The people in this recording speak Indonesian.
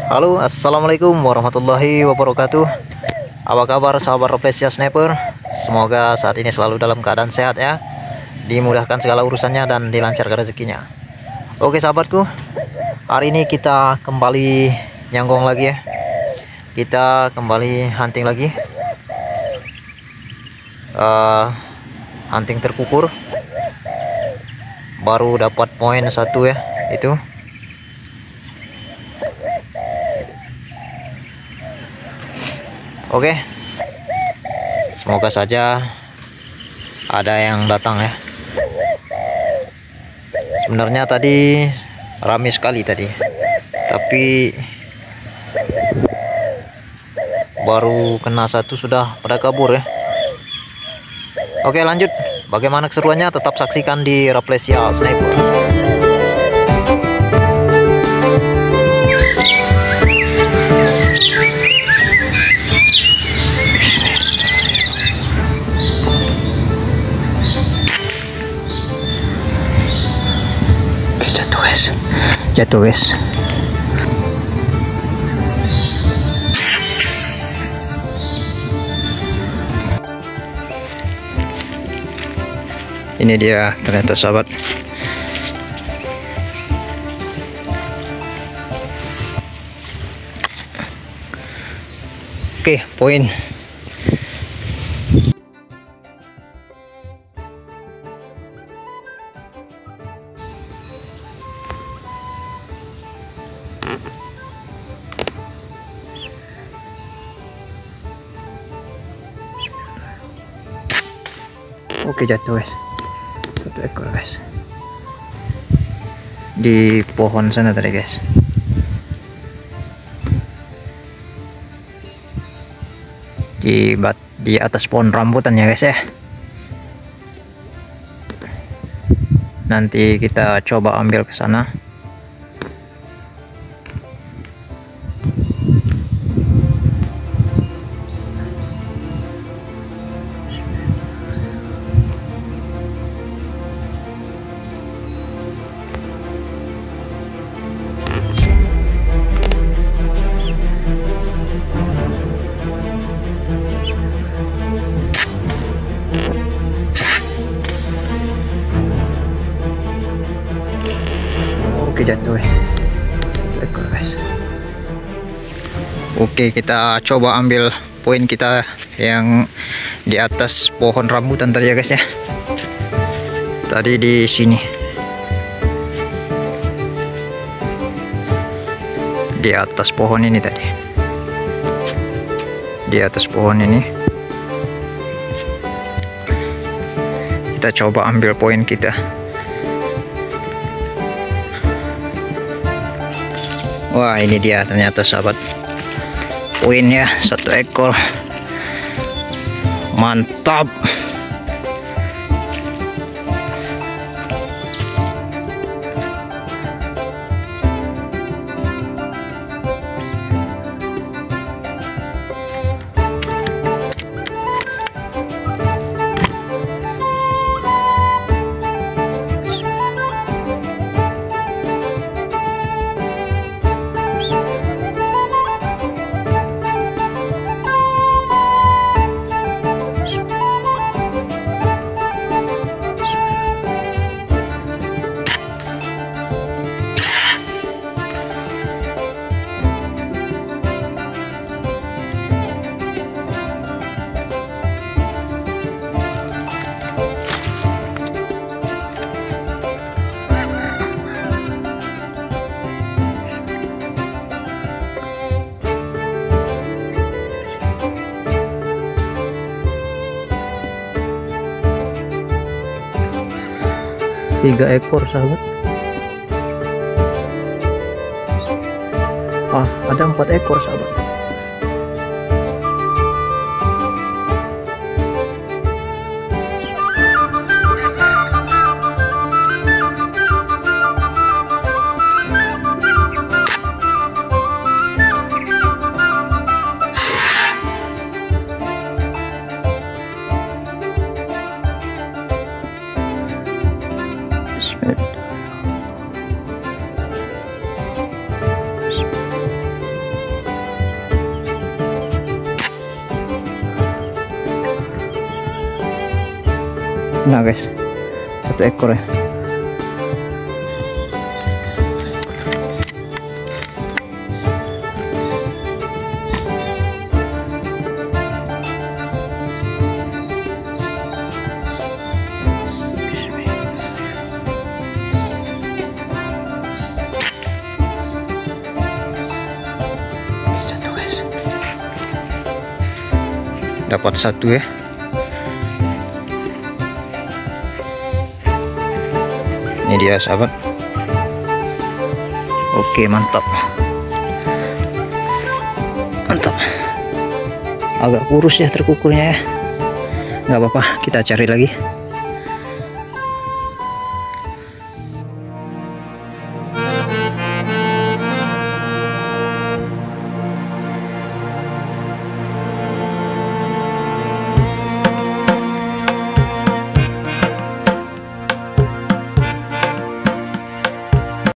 Halo, assalamualaikum warahmatullahi wabarakatuh. Apa kabar sahabat Rafflesia Sniper? Semoga saat ini selalu dalam keadaan sehat ya, dimudahkan segala urusannya dan dilancarkan rezekinya. Oke sahabatku, hari ini kita kembali nyanggong lagi ya. Kita kembali hunting lagi, hunting terkukur. Baru dapat poin 1 ya, itu. Oke, semoga saja ada yang datang ya. Sebenarnya tadi ramai sekali tadi, tapi baru kena 1 sudah pada kabur ya. Oke, lanjut. Bagaimana keseruannya? Tetap saksikan di Rafflesia Sniper. Jatuh guys. Ini dia ternyata sahabat. Oke, poin. Oke, jatuh guys. 1 ekor guys, di pohon sana tadi guys. Di atas pohon rambutan ya guys ya. Nanti kita coba ambil ke sana. Oke, jatuh guys. 1 ekor guys. Oke, kita coba ambil poin kita yang di atas pohon rambutan tadi ya guys ya. Tadi di sini, di atas pohon ini tadi, di atas pohon ini. Kita coba ambil poin kita. Wah, ini dia ternyata sahabat, poinnya 1 ekor. Mantap. Tiga ekor sahabat. Ada 4 ekor sahabat. Nah guys, 1 ekor ya. Jatuh guys. Dapat 1 ya. Ini dia sahabat. Oke, mantap. Mantap. Agak kurus ya terkukurnya ya. Nggak apa-apa, kita cari lagi.